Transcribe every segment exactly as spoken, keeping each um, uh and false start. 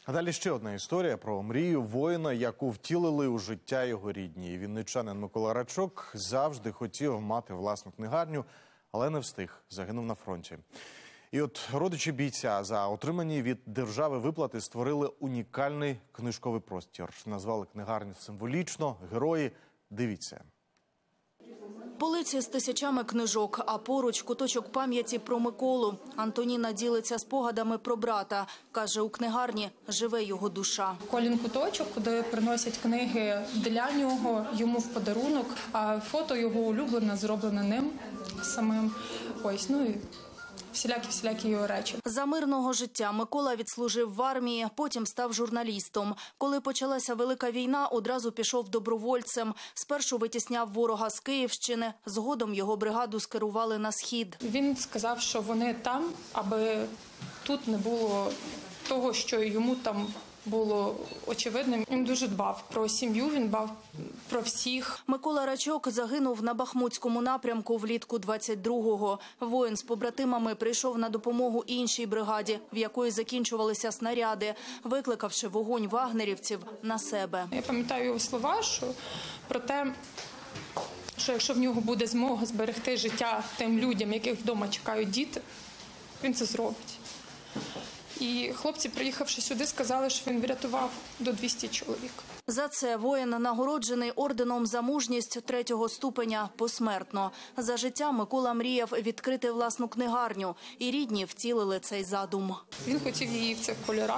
А далі ще одна історія про мрію воїна, яку втілили у життя його рідні. Вінничанин Микола Рачок завжди хотів мати власну книгарню, але не встиг, загинув на фронті. І от родичі бійця за отримані від держави виплати створили унікальний книжковий простір. Назвали книгарню символічно «Герої». Дивіться. Полиці з тисячами книжок, а поруч куточок пам'яті про Миколу. Антоніна ділиться спогадами про брата. Каже, у книгарні живе його душа. Колін куточок, куди приносять книги для нього, йому в подарунок. А фото його улюблене, зроблене ним самим. Ось, ну і всілякі-всілякі його речі. За мирного життя Микола відслужив в армії, потім став журналістом. Коли почалася Велика війна, одразу пішов добровольцем. Спершу витісняв ворога з Київщини, згодом його бригаду скерували на Схід. Він сказав, що вони там, аби тут не було того, що йому там було очевидним. Він дуже дбав про сім'ю, він дбав про всіх. Микола Рачок загинув на Бахмутському напрямку влітку двадцять другого. Воїн з побратимами прийшов на допомогу іншій бригаді, в якої закінчувалися снаряди, викликавши вогонь вагнерівців на себе. Я пам'ятаю його слова, що про те, що якщо в нього буде змога зберегти життя тим людям, яких вдома чекають діти, він це зробить. І хлопці, приїхавши сюди, сказали, що він врятував до двохсот чоловік. За це воїн нагороджений орденом за мужність третього ступеня посмертно. За життя Микола мріяв відкрити власну книгарню, і рідні втілили цей задум. Він хотів її в цих кольорах,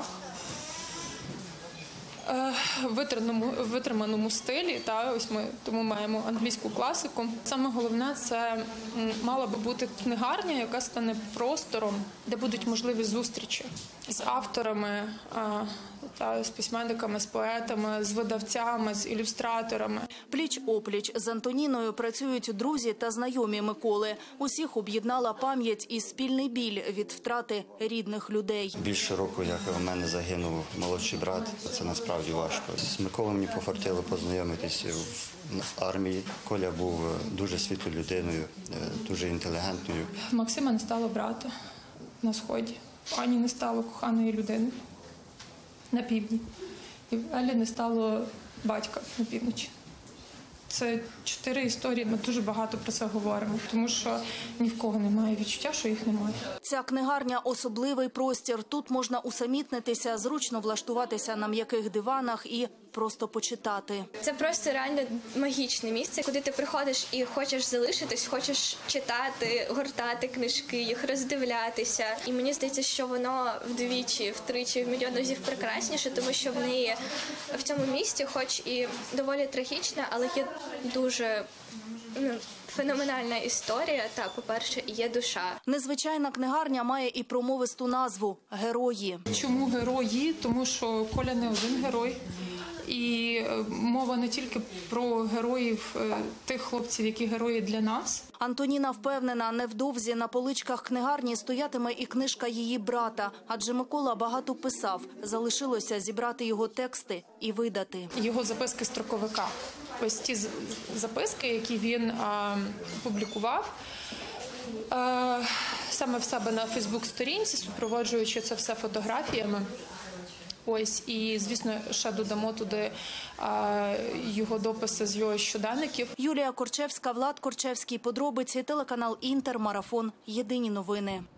в витриманому стилі, та ось ми тому маємо англійську класику. Саме головне, це мала би бути книгарня, яка стане простором, де будуть можливі зустрічі з авторами, та з письменниками, з поетами, з видавцями, з ілюстраторами. Пліч-опліч з Антоніною працюють друзі та знайомі Миколи. Усіх об'єднала пам'ять і спільний біль від втрати рідних людей. Більше року, як у мене загинув молодший брат, це насправді важко. З Миколою мені пофартило познайомитися в армії. Коля був дуже світлою людиною, дуже інтелігентною. В Максима не стало брата на Сході, в Ані не стало коханої людини на півдні, і в Елі не стало батька на півночі. Це чотири історії, ми дуже багато про це говоримо, тому що ні в кого немає відчуття, що їх немає. Ця книгарня – особливий простір. Тут можна усамітнитися, зручно влаштуватися на м'яких диванах і просто почитати. Це просто реально магічне місце, куди ти приходиш і хочеш залишитись, хочеш читати, гортати книжки, їх роздивлятися. І мені здається, що воно вдвічі, втричі, в мільйон разів прекрасніше, тому що в неї в цьому місті, хоч і доволі трагічна, але є дуже ну, феноменальна історія, та, по-перше, і є душа. Незвичайна книгарня має і промовисту назву – «Герої». Чому герої? Тому що Коля не один герой. І мова не тільки про героїв, тих хлопців, які герої для нас. Антоніна впевнена, невдовзі на поличках книгарні стоятиме і книжка її брата. Адже Микола багато писав. Залишилося зібрати його тексти і видати. Його записки строковика. Ось ті записки, які він а, публікував, а, саме в себе на Фейсбук-сторінці, супроводжуючи це все фотографіями. Ось, і, звісно, ще додамо туди а, його дописи з його щоденників. Юлія Корчевська, Влад Корчевський. Подробиці. Телеканал «Інтер», Марафон. Єдині новини.